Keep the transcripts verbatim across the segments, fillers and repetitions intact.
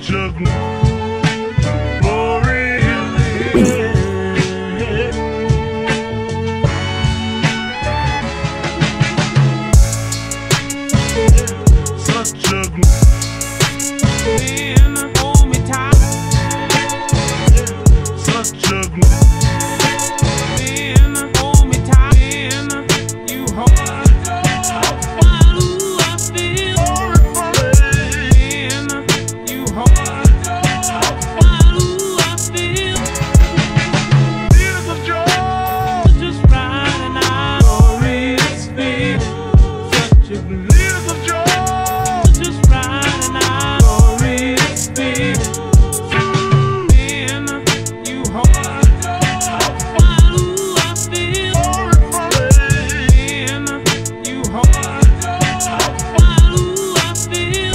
such a glory. Such a Then hold me tight. such a Then hold me tight. Then you hold. Ooh, I feel. Then you hold. Ooh, I feel. tears of joy. Just riding out glorious feet. Such a Tears of joy. just riding out glorious feet. Then you hold. Ooh, I feel. Then you hold. Ooh, I feel.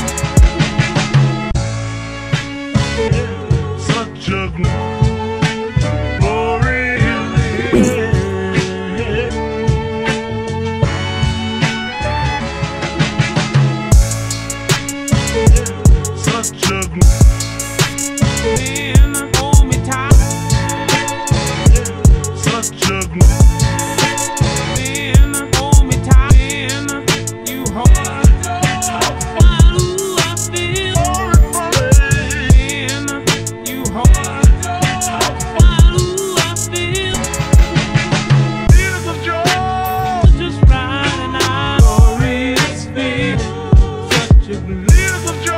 Such a glory. Such a Then hold me tight. such a Then hold me tight. Then you hold. Ooh, I feel. Then you hold. Ooh, I feel. tears of joy. Just riding out glorious feet. Such a Tears of joy.